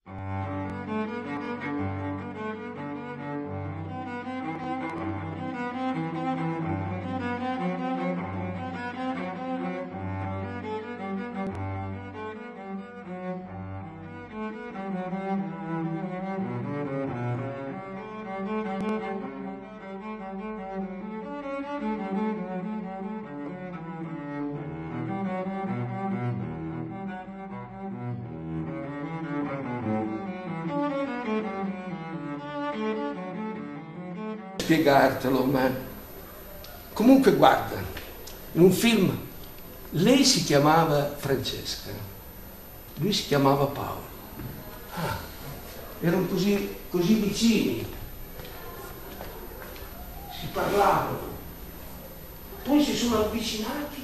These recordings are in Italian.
Spiegartelo, ma comunque guarda, in un film lei si chiamava Francesca, lui si chiamava Paolo. Erano così vicini, si parlavano, poi si sono avvicinati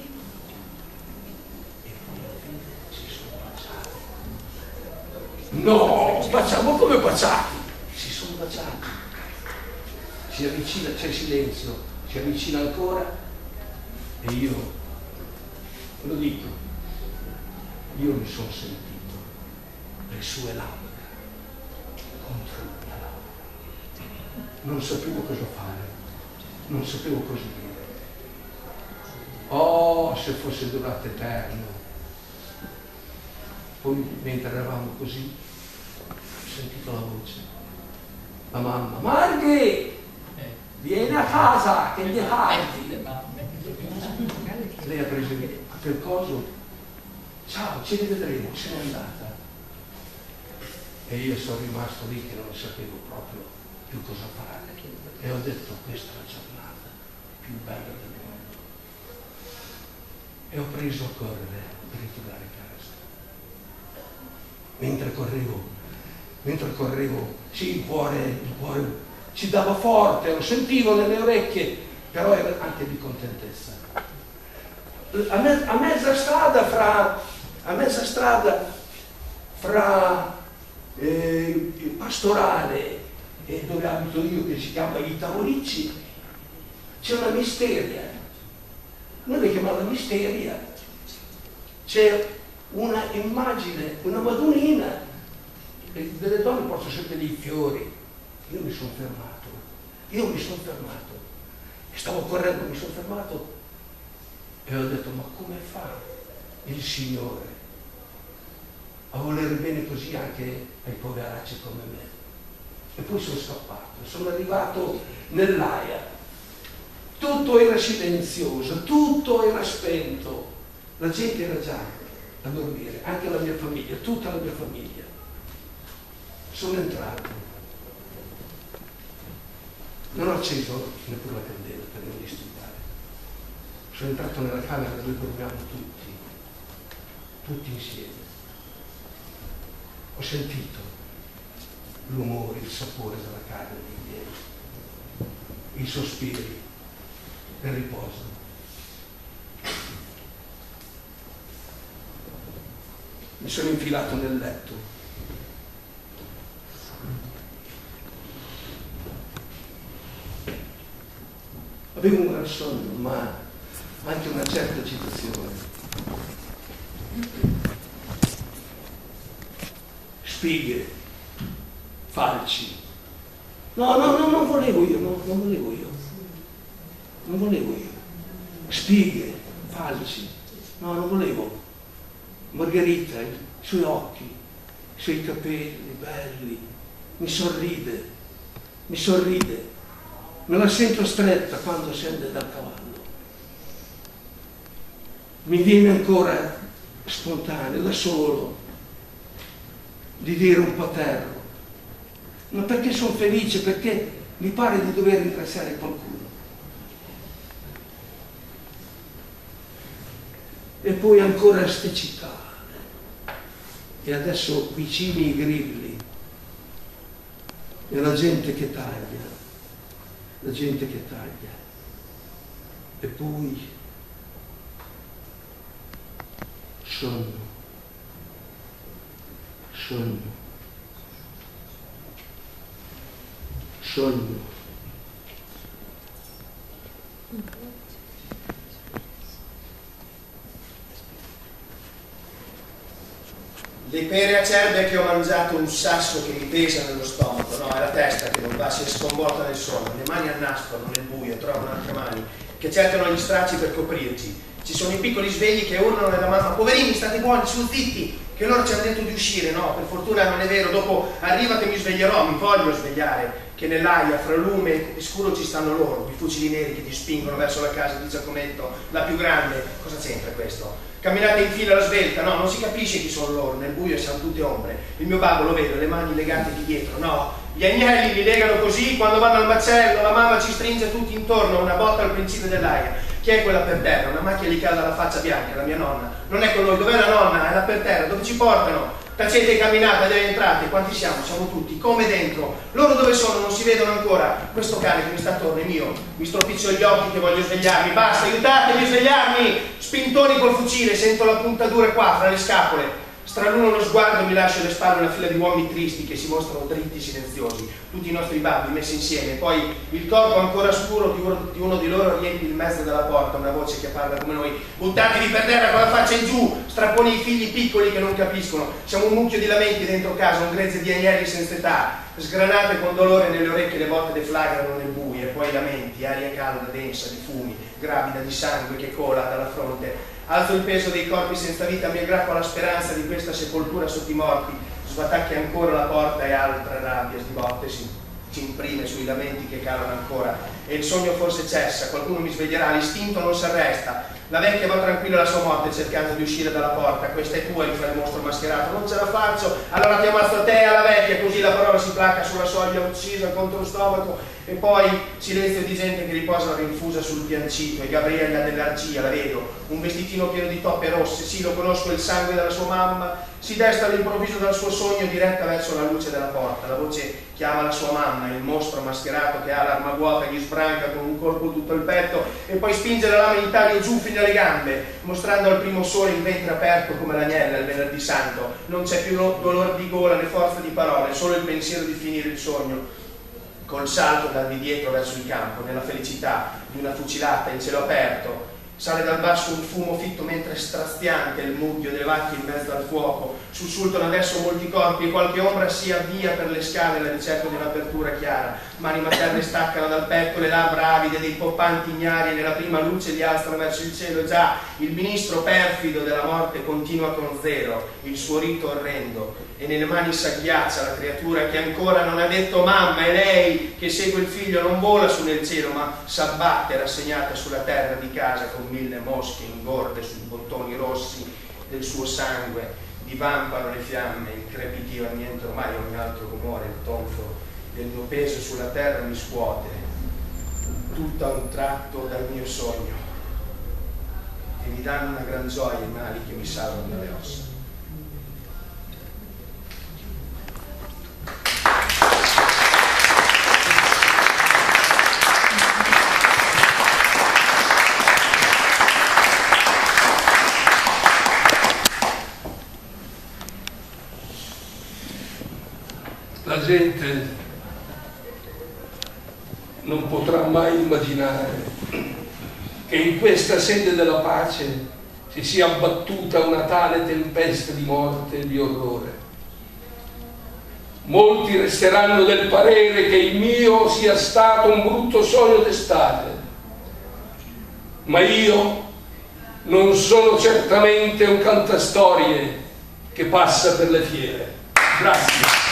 e poi alla fine si sono baciati. No, baciamo come baciati, si sono baciati. Si avvicina, c'è silenzio, si avvicina ancora e io lo dico, io mi sono sentito le sue labbra contro la mia labbra. Non sapevo cosa fare, non sapevo cosa dire. Oh, se fosse durato eterno. Poi mentre eravamo così, ho sentito la voce, la mamma, Marghi! Vieni a casa, che gli harti. Lei ha preso quel coso, ciao, ci rivedremo, se n'è andata. E io sono rimasto lì che non sapevo proprio più cosa fare. E ho detto, questa è la giornata più bella del mondo. E ho preso a correre per ritornare a casa. Mentre correvo, sì, il cuore ci dava forte, lo sentivo nelle orecchie, però era anche di contentezza. A mezza strada fra il pastorale e dove abito io, che si chiama I Tavoricci, c'è una misteria. Noi la chiamiamo misteria. C'è una immagine, una Madonnina, e delle donne portano sempre dei fiori. Io mi sono fermato, e stavo correndo, mi sono fermato e ho detto, ma come fa il Signore a volere bene così anche ai poveracci come me? E poi sono scappato, sono arrivato nell'aia, tutto era silenzioso, tutto era spento, la gente era già a dormire, anche la mia famiglia, tutta la mia famiglia. Sono entrato. Non ho acceso neppure la candela per non disturbare. Sono entrato nella camera dove dormiamo tutti insieme. Ho sentito l'umore, il sapore della carne dei miei, i sospiri, il riposo. Mi sono infilato nel letto. Avevo un gran sonno, ma anche una certa agitazione. Spighe, falci. No, non volevo io, non volevo io. Spighe, falci. No, non volevo. Margherita, i suoi occhi, i suoi capelli belli, mi sorride. Me la sento stretta quando scende dal cavallo. Mi viene ancora spontaneo, da solo, di dire un paterno. Ma perché sono felice? Perché mi pare di dover ringraziare qualcuno. E poi ancora ste cicale. E adesso vicini i grilli. E la gente che taglia. E poi sonno. Gli le pere acerbe che ho mangiato, un sasso che mi pesa nello stomaco, no, è la testa che non va, si è sconvolta nel sonno, le mani annaspano nel buio, trovano altre mani che cercano gli stracci per coprirci. Ci sono i piccoli svegli che urlano nella mamma: poverini, state buoni, su, zitti, che loro ci hanno detto di uscire. No, per fortuna non è vero, dopo arriva che mi sveglierò, mi voglio svegliare, che nell'aia fra lume e scuro ci stanno loro, i fucili neri che ti spingono verso la casa di Giacometto, la più grande. Cosa c'entra questo? Camminate in fila alla svelta, no, non si capisce chi sono loro, nel buio siamo tutte ombre. Il mio babbo lo vedo, le mani legate di dietro, no, gli agnelli li legano così, quando vanno al macello la mamma ci stringe tutti intorno, una botta al principio dell'aia. Chi è quella per terra? Una macchia gli cade alla faccia bianca, la mia nonna. Non è con noi, dov'è la nonna? È là per terra, dove ci portano? Tacete e camminate, dove entrate? Quanti siamo? Siamo tutti, come dentro. Loro dove sono? Non si vedono ancora. Questo cane che mi sta attorno è mio. Mi stropiccio gli occhi che voglio svegliarmi. Basta, aiutatemi a svegliarmi! Spintoni col fucile, sento la puntatura qua, fra le scapole. Straluno lo sguardo e mi lascio alle spalle una fila di uomini tristi che si mostrano dritti, silenziosi. Tutti i nostri babbi messi insieme. Poi il corpo ancora scuro di uno di loro riempie il mezzo della porta, una voce che parla come noi: buttatevi per terra con la faccia in giù, strapponi i figli piccoli che non capiscono. Siamo un mucchio di lamenti dentro casa, un grezzo di agnelli senza età. Sgranate con dolore nelle orecchie, le botte deflagrano nel buio, e poi lamenti, aria calda, densa, di fumi, gravida di sangue che cola dalla fronte. Alzo il peso dei corpi senza vita, mi aggrappo alla speranza di questa sepoltura sotto i morti. Sbatacchi ancora la porta e altra rabbia sdibotte si imprime sui lamenti che calano ancora. E il sogno forse cessa, qualcuno mi sveglierà, l'istinto non si arresta. La vecchia va tranquilla alla sua morte cercando di uscire dalla porta. Questa è tua, gli fa il mostro mascherato. Non ce la faccio, allora ti ammazzo a te e alla vecchia, così la parola si placa sulla soglia uccisa contro lo stomaco. E poi silenzio di gente che riposa rinfusa sul piancito. E Gabriella dell'Argia, la vedo, un vestitino pieno di toppe rosse. Sì, lo conosco, il sangue della sua mamma. Si desta all'improvviso dal suo sogno diretta verso la luce della porta. La voce chiama la sua mamma, il mostro mascherato che ha l'arma vuota gli sbranca con un colpo tutto il petto e poi spinge la lama in taglio giù fino alle gambe, mostrando al primo sole il ventre aperto come l'agnella il venerdì santo. Non c'è più dolore di gola né forza di parole, solo il pensiero di finire il sogno. Col salto dal di dietro verso il campo, nella felicità di una fucilata in cielo aperto. Sale dal basso un fumo fitto mentre straziante il mucchio delle vacche in mezzo al fuoco. Sussultano adesso molti corpi e qualche ombra si avvia per le scale alla ricerca di un'apertura chiara. Mani materne staccano dal petto le labbra avide dei poppanti ignari e nella prima luce li alzano verso il cielo. Già, il ministro perfido della morte continua con zero il suo rito orrendo e nelle mani s'agghiaccia la creatura che ancora non ha detto mamma. È lei che segue il figlio, non vola su nel cielo ma s'abbatte rassegnata sulla terra di casa con 1000 mosche ingorde sui bottoni rossi del suo sangue. Divampano le fiamme, il crepitiva niente ormai ogni altro rumore, il tonfo del mio peso sulla terra mi scuote tutto a un tratto dal mio sogno e mi danno una gran gioia i mali che mi salvano dalle ossa. La gente non potrà mai immaginare che in questa sede della pace si sia abbattuta una tale tempesta di morte e di orrore. Molti resteranno del parere che il mio sia stato un brutto sogno d'estate, ma io non sono certamente un cantastorie che passa per le fiere. Grazie.